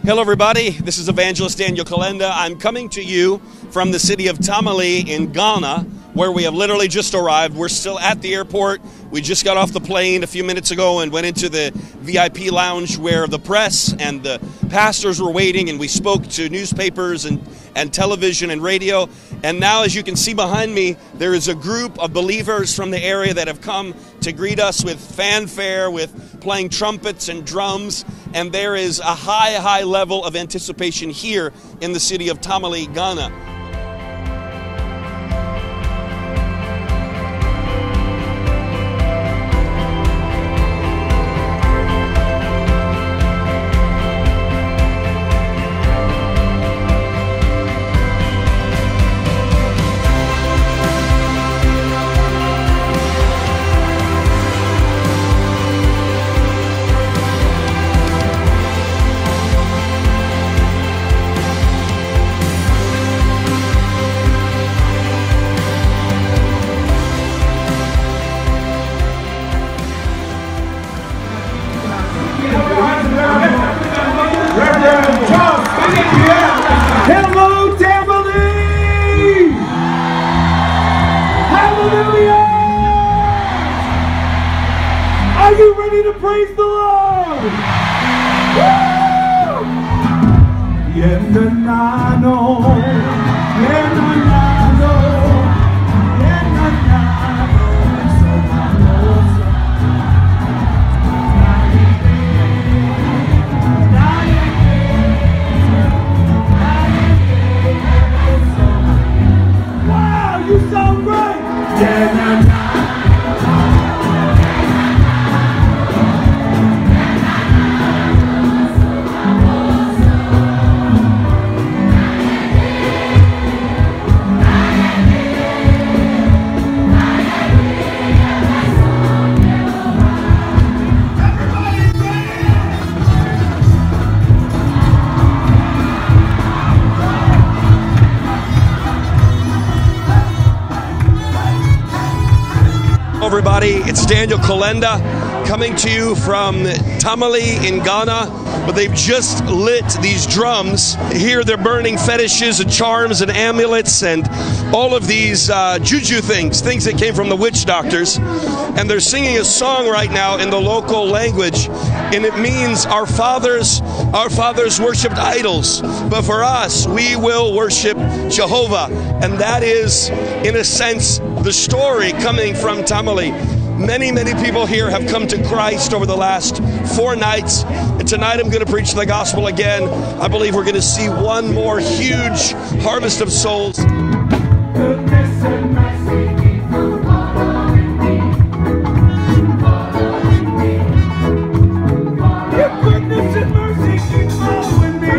Hello everybody, this is Evangelist Kolenda. I'm coming to you from the city of Tamale in Ghana, where we have literally just arrived. We're still at the airport. We just got off the plane a few minutes ago and went into the VIP lounge where the press and the pastors were waiting, and we spoke to newspapers and television and radio. And now, as you can see behind me, there is a group of believers from the area that have come to greet us with fanfare, with playing trumpets and drums. And there is a high level of anticipation here in the city of Tamale, Ghana. Hello, Tamale! Hallelujah! Are you ready to praise the Lord? Woo! Yenanano, yenanano, yenanano. You sound great! Everybody, it's Kolenda coming to you from Tamale in Ghana, but they've just lit these drums. Here they're burning fetishes and charms and amulets and all of these juju things that came from the witch doctors. And they're singing a song right now in the local language, and it means our fathers worshipped idols, but for us, we will worship Jehovah. And that is, in a sense, the story coming from Tamale. Many people here have come to Christ over the last 4 nights, and tonight I'm going to preach the gospel again. I believe we're going to see one more huge harvest of souls. Goodness and mercy keep following me. Your goodness and mercy keep following me.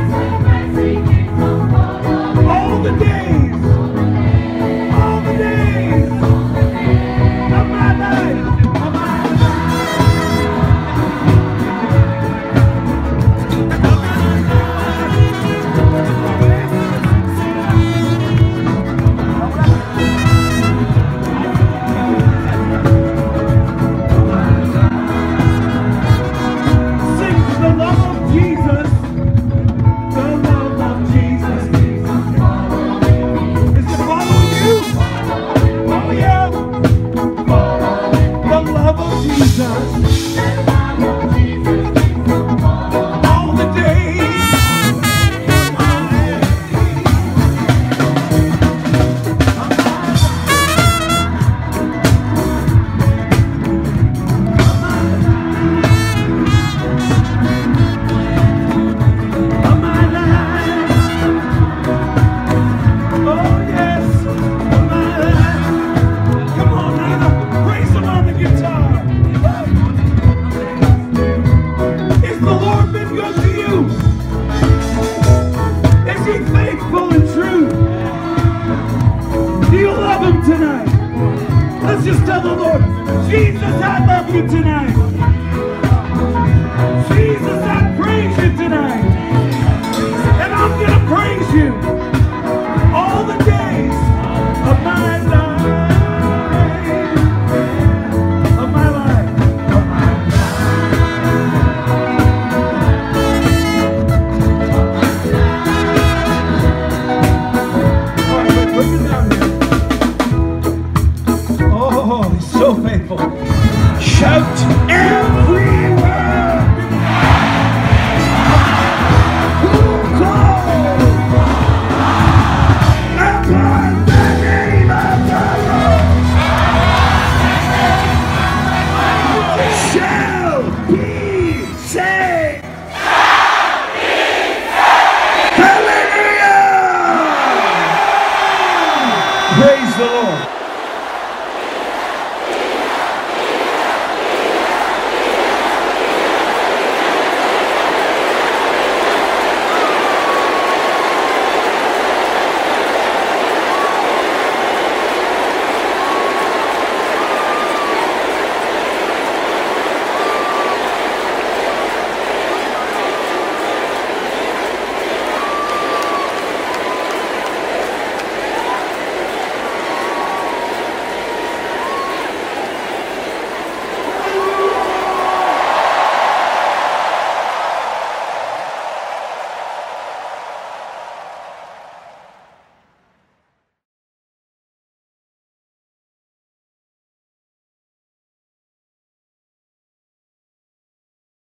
All the days of my life. Tonight, let's just tell the Lord, Jesus, I love you tonight.